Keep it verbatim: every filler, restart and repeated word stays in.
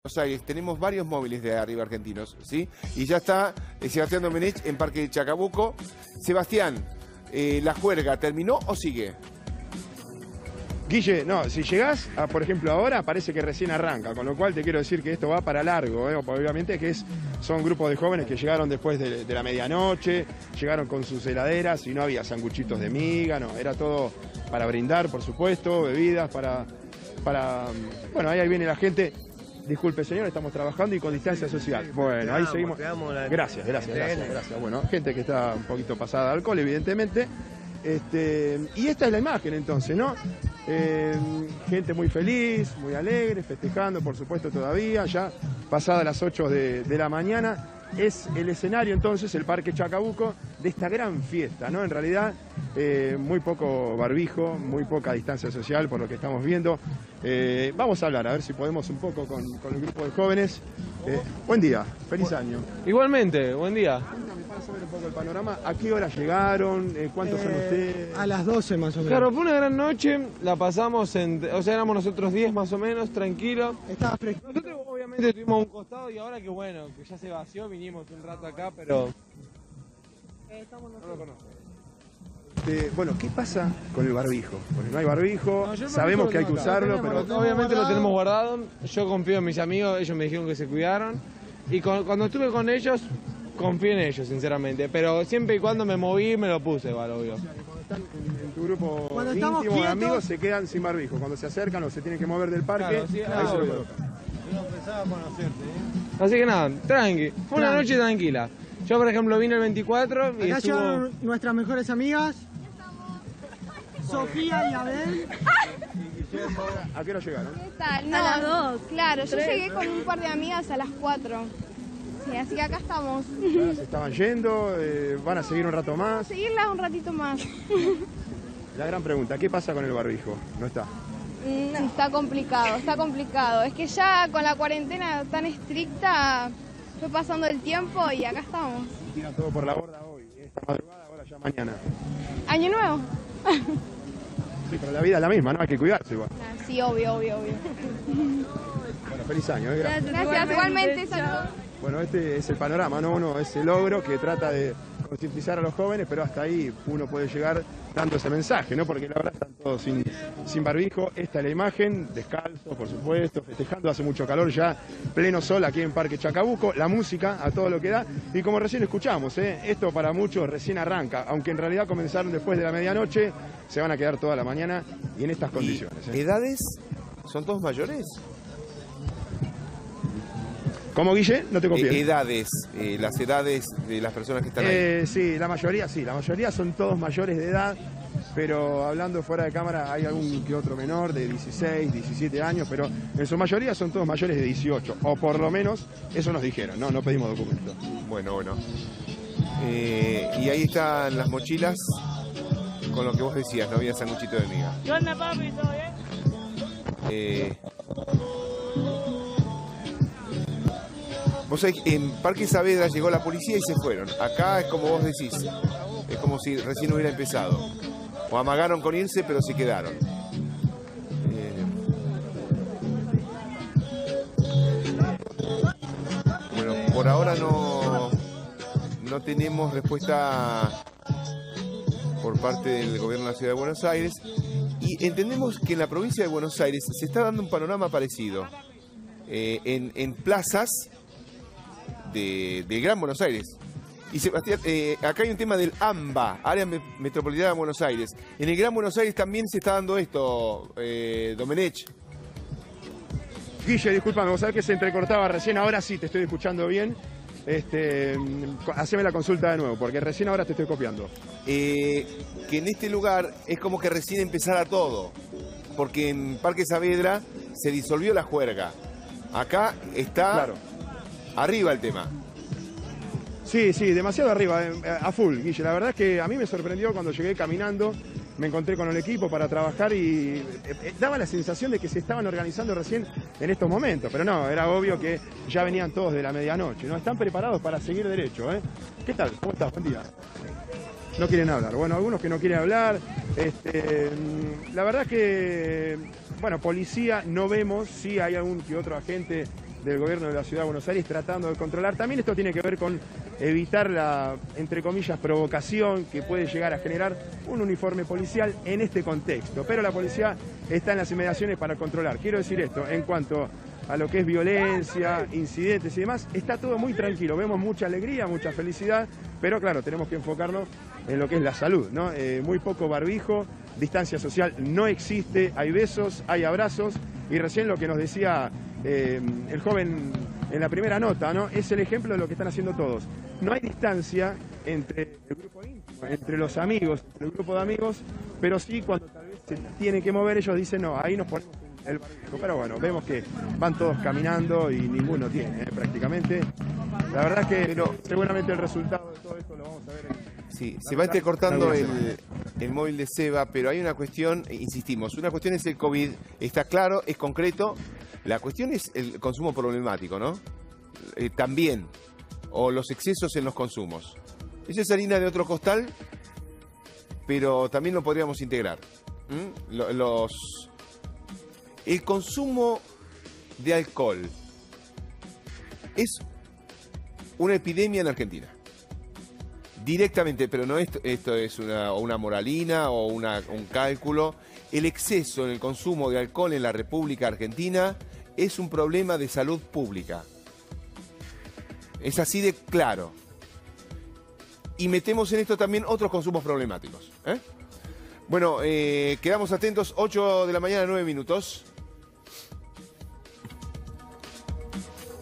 Buenos Aires, tenemos varios móviles de Arriba Argentinos, ¿sí? Y ya está eh, Sebastián Domenech en Parque Chacabuco. Sebastián, eh, ¿la juerga terminó o sigue? Guille, no, si llegás, a, por ejemplo, ahora parece que recién arranca, con lo cual te quiero decir que esto va para largo, ¿eh? Obviamente que es, son grupos de jóvenes que llegaron después de, de la medianoche, llegaron con sus heladeras y no había sanguchitos de miga, no, era todo para brindar, por supuesto, bebidas, para, para, bueno, ahí viene la gente. Disculpe, señor, estamos trabajando y con distancia social. Bueno, ahí seguimos. Gracias, gracias, gracias, gracias. Bueno, gente que está un poquito pasada de alcohol, evidentemente. Este, y esta es la imagen entonces, ¿no? Eh, gente muy feliz, muy alegre, festejando, por supuesto, todavía, ya pasadas las ocho de, de la mañana. Es el escenario entonces, el Parque Chacabuco, de esta gran fiesta, ¿no? En realidad, eh, muy poco barbijo, muy poca distancia social por lo que estamos viendo. Eh, vamos a hablar, a ver si podemos un poco con, con el grupo de jóvenes. Eh, buen día, feliz año. Igualmente, buen día. Cuéntame, para saber un poco el panorama, ¿a qué hora llegaron? Eh, ¿Cuántos eh, son ustedes? A las doce más o menos. Claro, fue una gran noche, la pasamos, en, o sea, éramos nosotros diez más o menos, tranquilo. Estaba fresco. Nosotros obviamente estuvimos a un costado y ahora que bueno, que ya se vació, vinimos un rato acá, pero... Eh, estamos no lo conozco. Eh, bueno, ¿qué pasa con el barbijo? Porque no hay barbijo, no, el sabemos barbijo que hay que acá. usarlo, pero... Lo obviamente lo tenemos guardado, yo confío en mis amigos, ellos me dijeron que se cuidaron, y con, cuando estuve con ellos, confío en ellos, sinceramente, pero siempre y cuando me moví, me lo puse, igual, obvio. O sea, que cuando están en, en tu grupo cuando íntimo de quietos, amigos, se quedan sin barbijo. Cuando se acercan o se tienen que mover del parque, Claro, sí, ahí ah, se lo obvio. colocan. Yo empezaba a conocerte, ¿eh? Así que nada, tranqui, fue una Tranqui. noche tranquila. Yo, por ejemplo, vine el veinticuatro y Acá estuvo... llegaron nuestras mejores amigas, Sofía y Abel. ¿A qué hora llegaron? ¿Qué tal? No, A las dos. Claro, yo Tres. llegué con un par de amigas a las cuatro. Sí, así que acá estamos. Ahora se estaban yendo, eh, van a seguir un rato más. Seguirla un ratito más. La gran pregunta, ¿qué pasa con el barbijo? No está. No, está complicado, está complicado. Es que ya con la cuarentena tan estricta fue pasando el tiempo y acá estamos. Tiran todo por la borda hoy, esta madrugada, ahora ya mañana. ¿Año nuevo? Sí, pero la vida es la misma, ¿no? Hay que cuidarse igual. Ah, sí, obvio, obvio, obvio. Bueno, feliz año, ¿eh? Gracias. Gracias, igualmente. Saludos. Bueno, este es el panorama, ¿no? Uno, ese logro que trata de concientizar a los jóvenes, pero hasta ahí uno puede llegar dando ese mensaje, ¿no? Porque la verdad están todos sin, sin barbijo. Esta es la imagen, descalzo, por supuesto, festejando, hace mucho calor ya, pleno sol aquí en Parque Chacabuco, la música a todo lo que da. Y como recién escuchamos, ¿eh? Esto para muchos recién arranca, aunque en realidad comenzaron después de la medianoche, se van a quedar toda la mañana y en estas condiciones. ¿eh? ¿Edades? ¿Son todos mayores? ¿Cómo, Guille? No te copié. Eh, edades, eh, las edades de las personas que están ahí. Eh, sí, la mayoría sí, la mayoría son todos mayores de edad, pero hablando fuera de cámara hay algún que otro menor de dieciséis, diecisiete años, pero en su mayoría son todos mayores de dieciocho, o por lo menos eso nos dijeron, no, no pedimos documentos. Bueno, bueno. Eh, y ahí están las mochilas con lo que vos decías, no había sanguchito de miga. ¿Qué onda, papi? ¿Todo bien? Eh, vos sabés que en Parque Saavedra llegó la policía y se fueron. Acá es como vos decís, es como si recién hubiera empezado. O amagaron con irse, pero se quedaron. Eh, bueno, por ahora no, no tenemos respuesta por parte del gobierno de la Ciudad de Buenos Aires. Y entendemos que en la provincia de Buenos Aires se está dando un panorama parecido. Eh, en, en plazas de, de Gran Buenos Aires. Y Sebastián, eh, acá hay un tema del AMBA, Área Metropolitana de Buenos Aires. En el Gran Buenos Aires también se está dando esto, eh, Domenech. Guille, discúlpame, vos sabés que se entrecortaba recién, ahora sí te estoy escuchando bien. Este, haceme la consulta de nuevo, porque recién ahora te estoy copiando. Eh, que en este lugar es como que recién empezara todo, porque en Parque Saavedra se disolvió la juerga. Acá está Claro. arriba el tema. Sí, sí, demasiado arriba, eh, a full, Guille. La verdad es que a mí me sorprendió cuando llegué caminando, me encontré con el equipo para trabajar y eh, eh, daba la sensación de que se estaban organizando recién en estos momentos. Pero no, era obvio que ya venían todos de la medianoche, ¿no? Están preparados para seguir derecho, ¿eh? ¿Qué tal? ¿Cómo estás? Buen día. No quieren hablar. Bueno, algunos que no quieren hablar. Este, la verdad que, bueno, policía no vemos, sí hay algún que otro agente del gobierno de la Ciudad de Buenos Aires tratando de controlar. También esto tiene que ver con evitar la, entre comillas, provocación que puede llegar a generar un uniforme policial en este contexto. Pero la policía está en las inmediaciones para controlar. Quiero decir esto, en cuanto a lo que es violencia, incidentes y demás, está todo muy tranquilo. Vemos mucha alegría, mucha felicidad, pero claro, tenemos que enfocarnos en lo que es la salud, ¿no? Eh, muy poco barbijo, distancia social no existe, hay besos, hay abrazos, y recién lo que nos decía eh, el joven en la primera nota, ¿no? Es el ejemplo de lo que están haciendo todos. No hay distancia entre el grupo íntimo, entre los amigos, entre el grupo de amigos, pero sí cuando tal vez se tienen que mover, ellos dicen, no, ahí nos ponemos el barbijo. Pero bueno, vemos que van todos caminando y ninguno tiene, ¿eh? Prácticamente. La verdad es que pero, seguramente el resultado de todo esto lo vamos a ver en... Sí, se va entrecortando el, el móvil de Seba, pero hay una cuestión, insistimos, una cuestión es el COVID, está claro, es concreto, la cuestión es el consumo problemático, ¿no? Eh, también, o los excesos en los consumos. Esa es harina de otro costal, pero también lo podríamos integrar. ¿Mm? Los... El consumo de alcohol es una epidemia en Argentina. Directamente, pero no esto, esto es una, una moralina o una, un cálculo. El exceso en el consumo de alcohol en la República Argentina es un problema de salud pública. Es así de claro. Y metemos en esto también otros consumos problemáticos. ¿eh? Bueno, eh, quedamos atentos, ocho de la mañana, nueve minutos.